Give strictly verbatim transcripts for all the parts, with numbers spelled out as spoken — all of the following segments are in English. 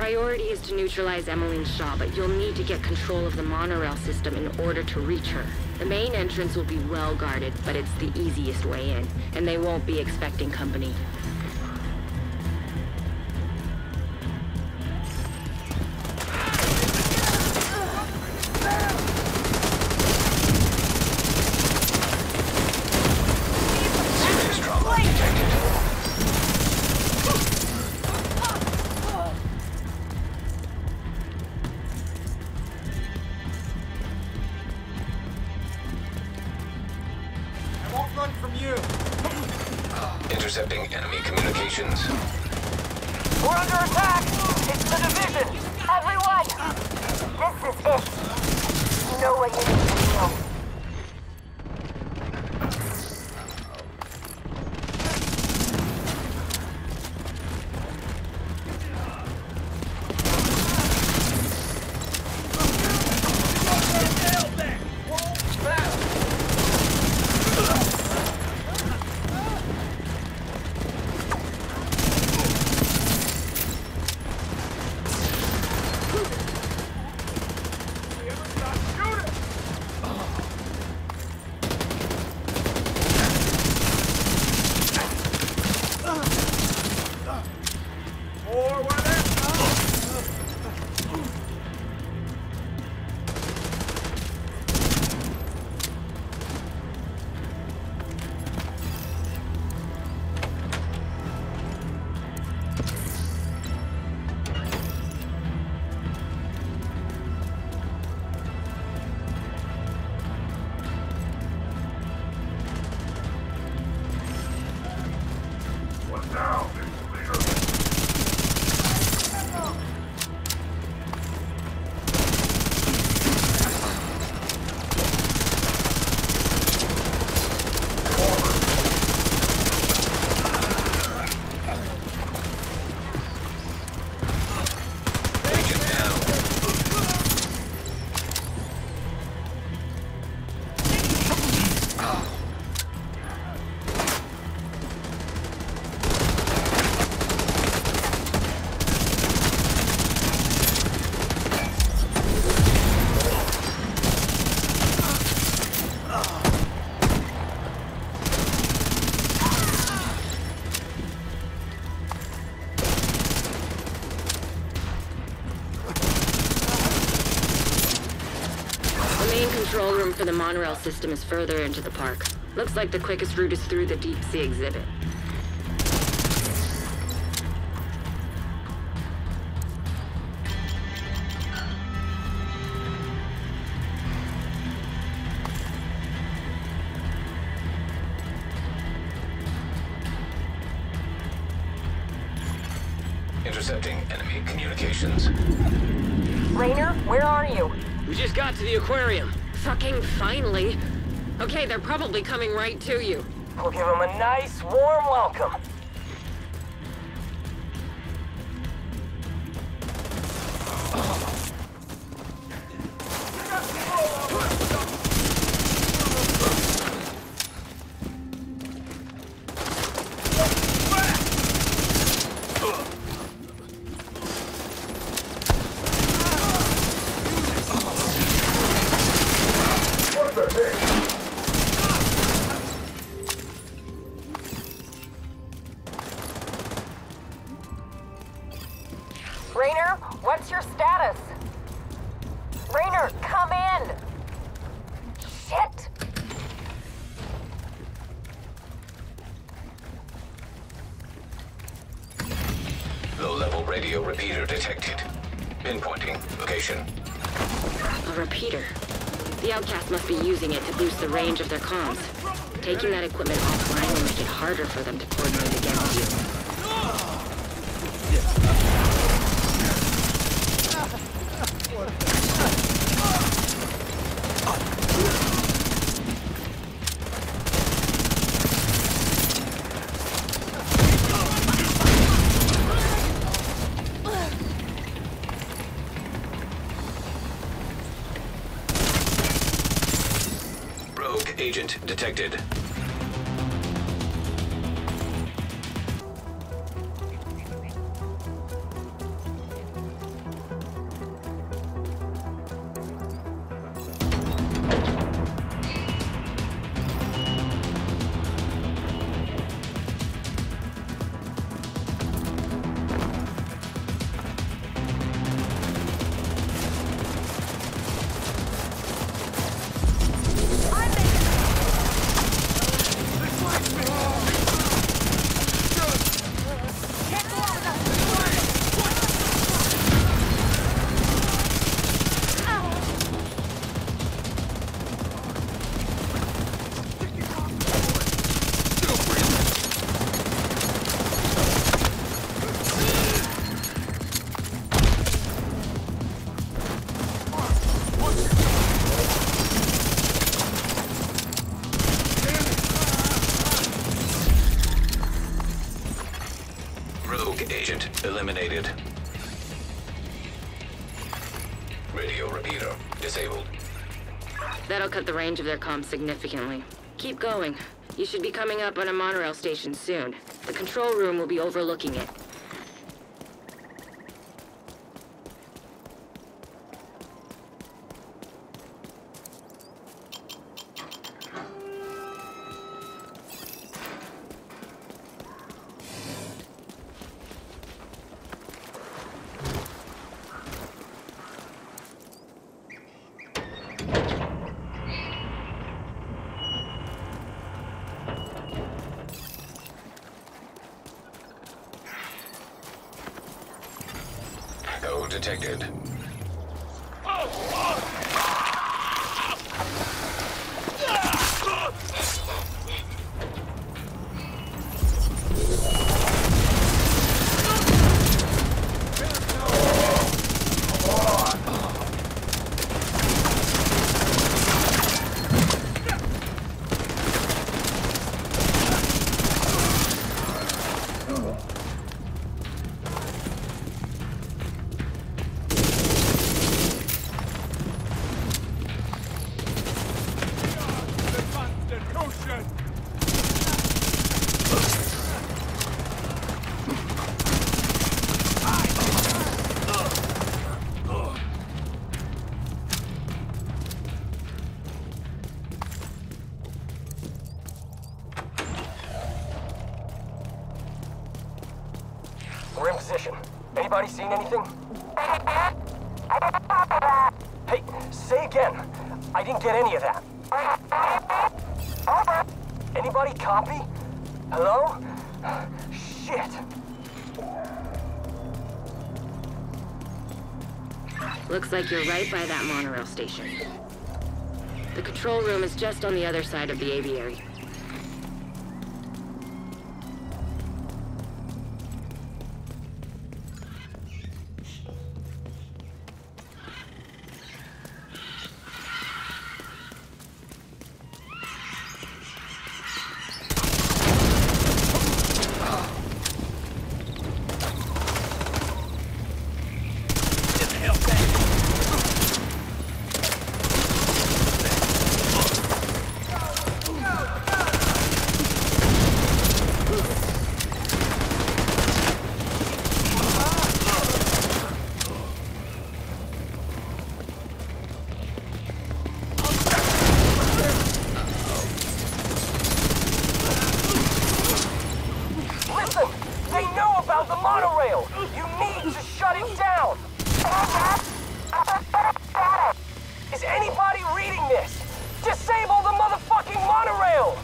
Priority is to neutralize Emmeline Shaw, but you'll need to get control of the monorail system in order to reach her. The main entrance will be well guarded, but it's the easiest way in, and they won't be expecting company. Intercepting enemy communications. We're under attack! It's the division! Everyone! This is it! No way you need to know. Control room for the monorail system is further into the park. Looks like the quickest route is through the deep sea exhibit. Intercepting enemy communications. Raynor, where are you? We just got to the aquarium. Fucking finally. Okay, they're probably coming right to you. We'll give them a nice, warm welcome. Raynor, what's your status? Raynor, come in! Shit! Low-level radio repeater detected. Pinpointing location. A repeater. The Outcast must be using it to boost the range of their comms. Taking that equipment offline will make it harder for them to coordinate against you. Agent detected. agent eliminated. Radio repeater disabled. That'll cut the range of their comms significantly. Keep going. You should be coming up on a monorail station soon. The control room will be overlooking it. Code detected. We're in position. Anybody seen anything? Hey, say again. I didn't get any of that. Anybody copy? Hello? Shit. Looks like you're right by that monorail station. The control room is just on the other side of the aviary. The monorail! You need to shut it down! Is anybody reading this? Disable the motherfucking monorail!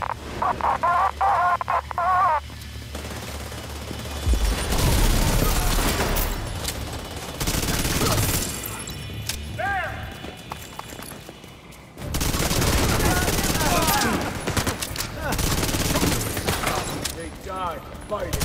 They died fighting.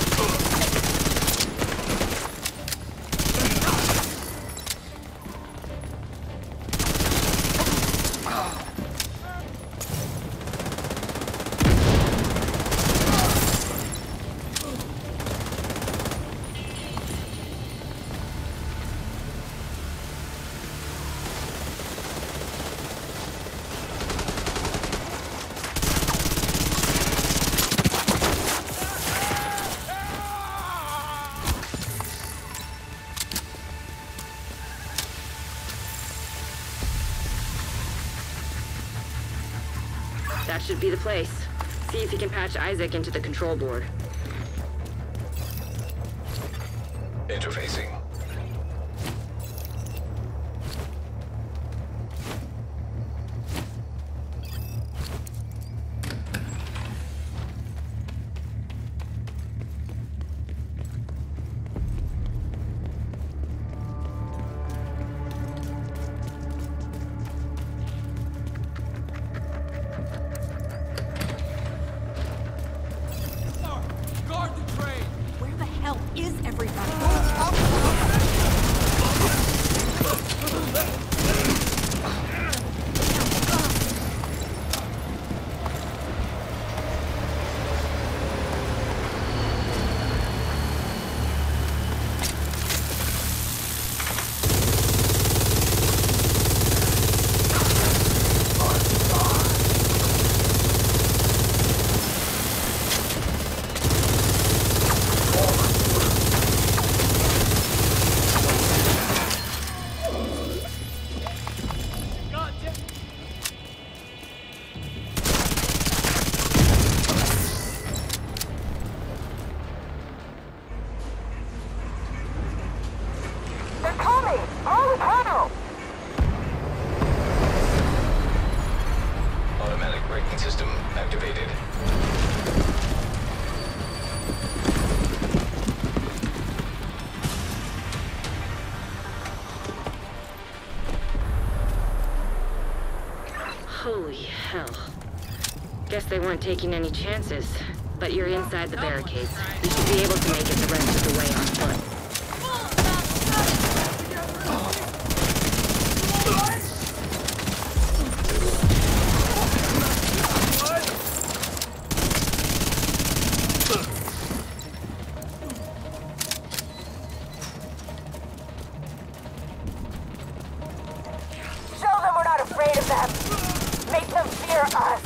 That should be the place. See if you can patch Isaac into the control board. Interfacing. Where the hell is everybody? Guess they weren't taking any chances. But you're inside the barricades. You should be able to make it the rest of the way on foot. Show them we're not afraid of them. Make them fear us.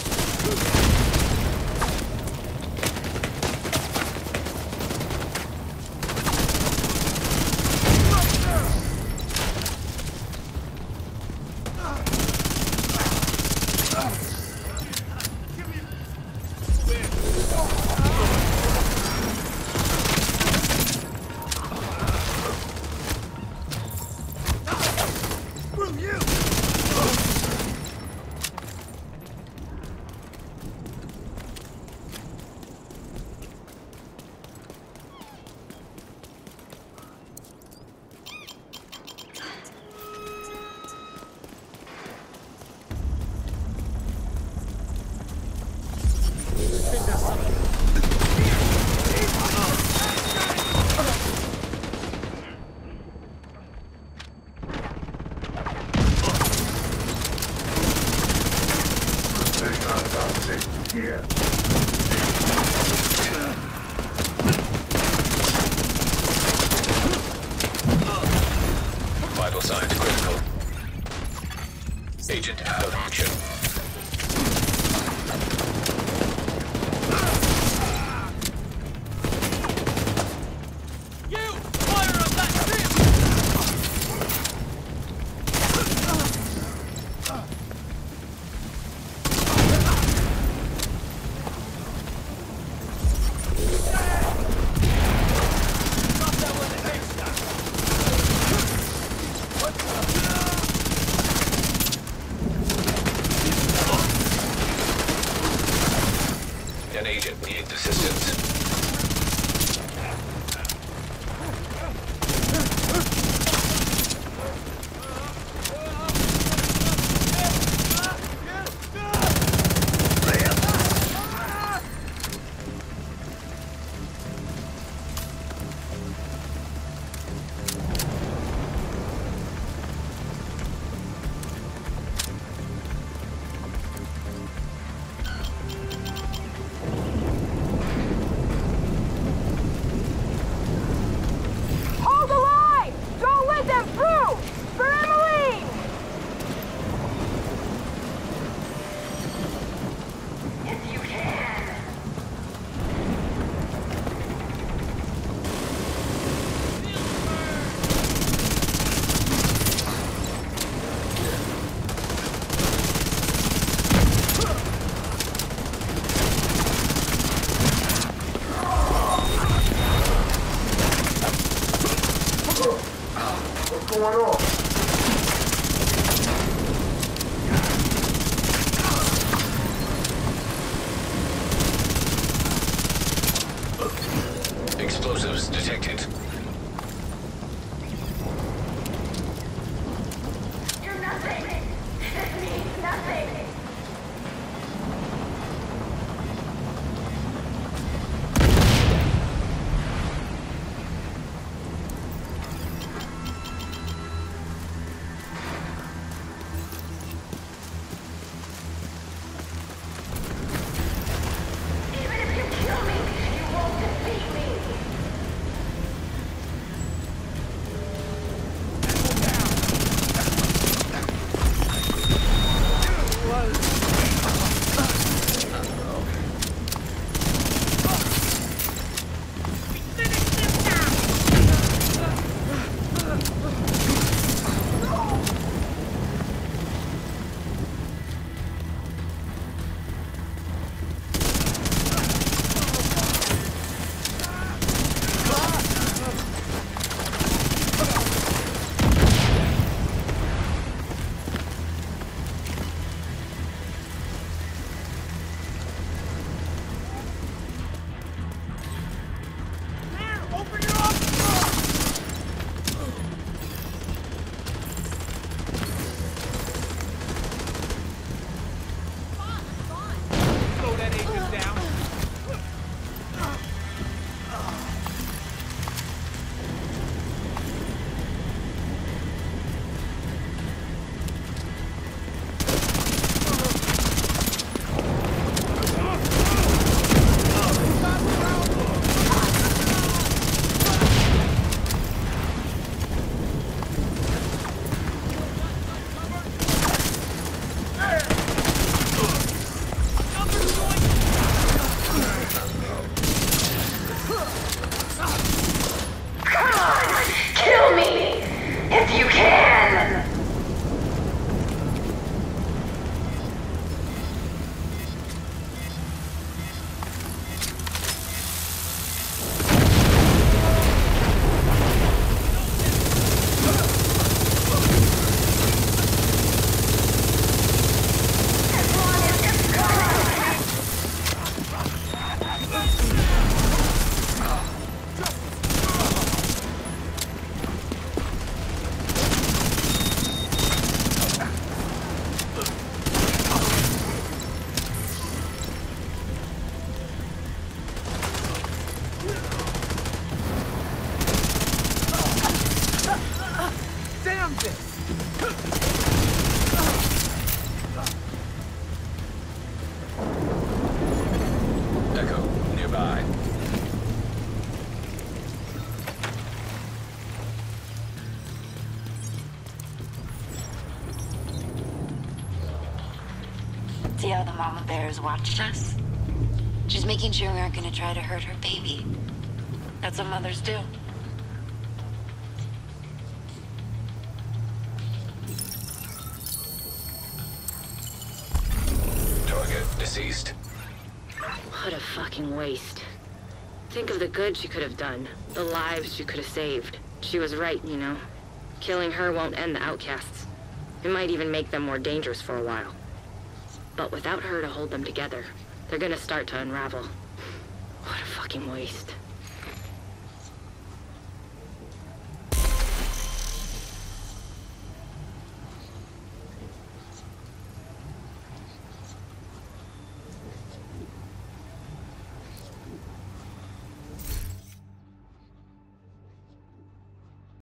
Vital signs critical. Agent out of action. An agent needs assistance. Hold the line! Don't let them through! For Emmeline! If you can. What's going on? Explosives detected. You're nothing! This means nothing! Even if you kill me, you won't defeat me! nearby. See how the mama bears watched us? She's making sure we aren't gonna try to hurt her baby. That's what mothers do. Target deceased. What a fucking waste. Think of the good she could have done. The lives she could have saved. She was right, you know. Killing her won't end the outcasts. It might even make them more dangerous for a while. But without her to hold them together, they're gonna start to unravel. What a fucking waste.